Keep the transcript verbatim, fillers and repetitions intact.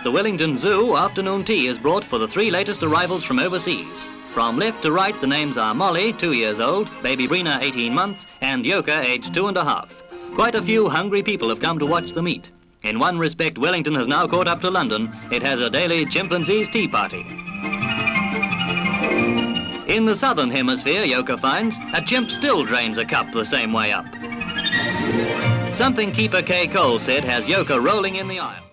the Wellington Zoo, afternoon tea is brought for the three latest arrivals from overseas. From left to right, the names are Molly, two years old, baby Brina, eighteen months, and Yoka, aged two and a half. Quite a few hungry people have come to watch the meet. In one respect, Wellington has now caught up to London. It has a daily chimpanzees tea party. In the southern hemisphere, Yoka finds, a chimp still drains a cup the same way up. Something keeper K. Cole said has Yoka rolling in the aisle.